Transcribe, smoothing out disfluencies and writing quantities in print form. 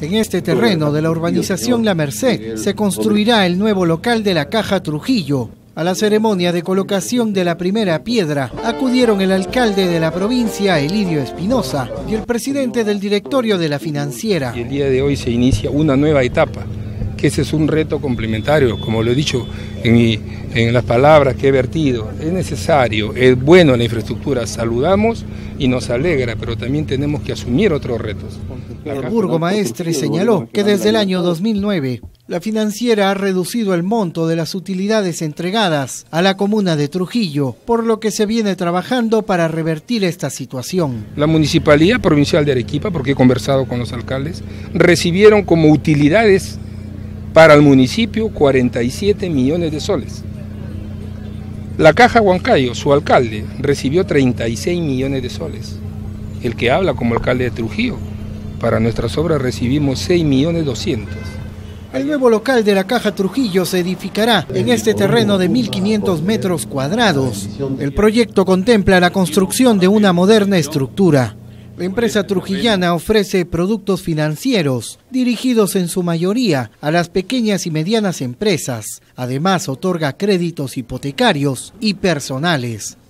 En este terreno de la urbanización La Merced se construirá el nuevo local de la Caja Trujillo. A la ceremonia de colocación de la primera piedra acudieron el alcalde de la provincia, Elidio Espinosa, y el presidente del directorio de la financiera. Y el día de hoy se inicia una nueva etapa, que ese es un reto complementario, como lo he dicho en las palabras que he vertido. Es necesario, es bueno la infraestructura, saludamos y nos alegra, pero también tenemos que asumir otros retos. El burgomaestre señaló que desde el año 2009 la financiera ha reducido el monto de las utilidades entregadas a la comuna de Trujillo, por lo que se viene trabajando para revertir esta situación. La Municipalidad Provincial de Arequipa, porque he conversado con los alcaldes, recibieron como utilidades para el municipio 47 millones de soles. La Caja Huancayo, su alcalde, recibió 36 millones de soles. El que habla como alcalde de Trujillo, para nuestras obras recibimos 6.200.000. El nuevo local de la Caja Trujillo se edificará en este terreno de 1.500 metros cuadrados. El proyecto contempla la construcción de una moderna estructura. La empresa trujillana ofrece productos financieros, dirigidos en su mayoría a las pequeñas y medianas empresas. Además, otorga créditos hipotecarios y personales.